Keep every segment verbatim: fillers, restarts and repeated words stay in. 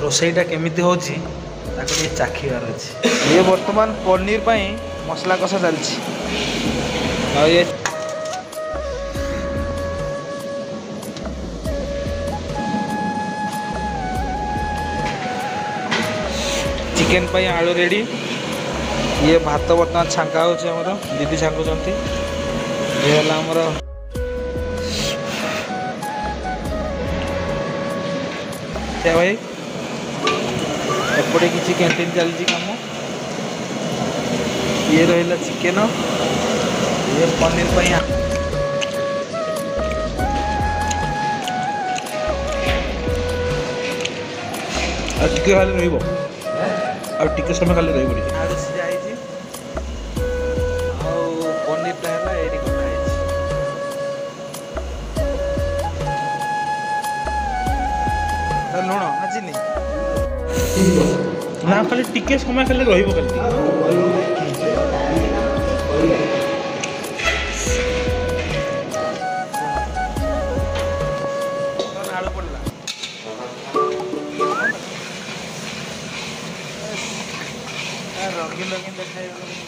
रोसईटा केमिति होची ताको ये चाखिबार अछि। ये वर्तमान पनीर पई मसला कसा चलछि आ ये चिकन पई आलू रेडी। ये भात बर्तमान छांका होछि हमर दीदी छांकुचंती। ये हला हमर क्या भाई एपटे किसी कैंटीन चलती कम। ये रहा चिकेन ये पनीर पर टे खाली रे समय खाली रही पड़ी आलू सीझा पनीर लुण ना चीनी ना खाली टिके समय खाली रही खाली आलू पड़ला रंगीन रंगीन देखा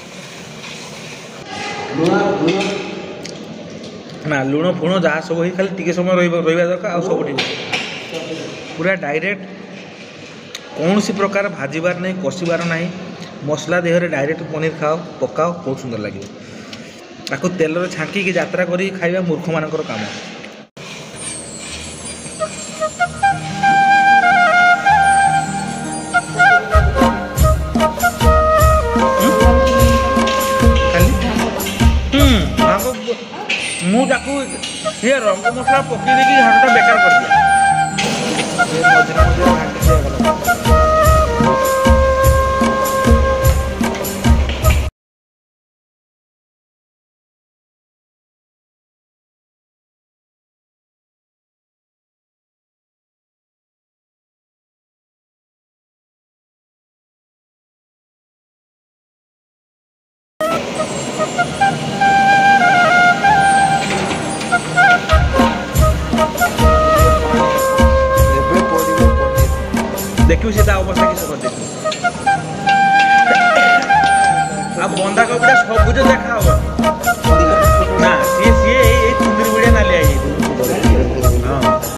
ना लुण फुण जहाँ सब खाली टिके समय रहा दरकार आ सब ठीक पूरा डायरेक्ट कौन सी प्रकार भाजबार नहीं कषिबार नहीं मसला देहरे डायरेक्ट पनीर खाओ पकाओ बहुत सुंदर लगे। ताको तेल रे छांकी की यात्रा करी खाइबा मूर्ख मानकर काम। मु ताको ये रंग मसला पकई देकी हांडा बेकार कर दिया। मझे मझे घाटी दिया देखियो से अवस्था किस कर देखियो अब बंधा कपड़ा सब कुछ देखा होगा।